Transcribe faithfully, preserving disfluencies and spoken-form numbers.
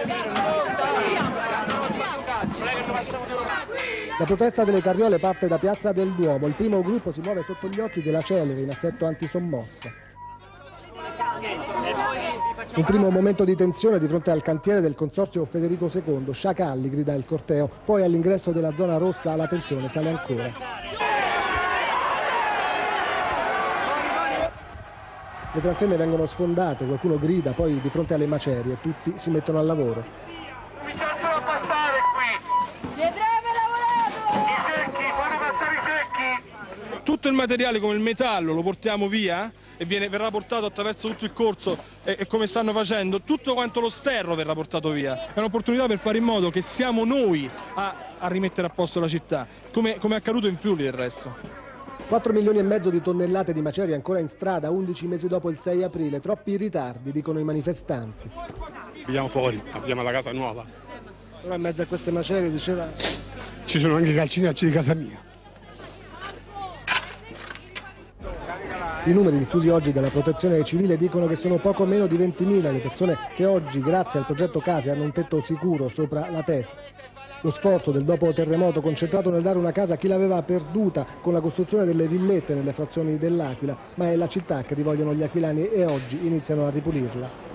La protesta delle carriole parte da Piazza del Duomo. Il primo gruppo si muove sotto gli occhi della Celere in assetto antisommossa. Un primo momento di tensione di fronte al cantiere del consorzio Federico secondo. Sciacalli, grida il corteo. Poi all'ingresso della zona rossa la tensione sale ancora. Le transenne vengono sfondate, qualcuno grida, poi di fronte alle macerie tutti si mettono al lavoro. Cominciassero a passare qui! Vedremo lavorato! I secchi, fanno passare i secchi! Tutto il materiale come il metallo lo portiamo via e viene, verrà portato attraverso tutto il corso e, e come stanno facendo, tutto quanto lo sterro verrà portato via. È un'opportunità per fare in modo che siamo noi a, a rimettere a posto la città, come, come è accaduto in Friuli del resto. quattro milioni e mezzo di tonnellate di macerie ancora in strada, undici mesi dopo il sei aprile. Troppi ritardi, dicono i manifestanti. Viviamo fuori, abbiamo la casa nuova. Però in mezzo a queste macerie, diceva... Ci sono anche i calcinacci di casa mia. I numeri diffusi oggi dalla Protezione Civile dicono che sono poco meno di ventimila le persone che oggi, grazie al progetto Case, hanno un tetto sicuro sopra la testa. Lo sforzo del dopo terremoto concentrato nel dare una casa a chi l'aveva perduta con la costruzione delle villette nelle frazioni dell'Aquila, ma è la città che rivogliono gli aquilani e oggi iniziano a ripulirla.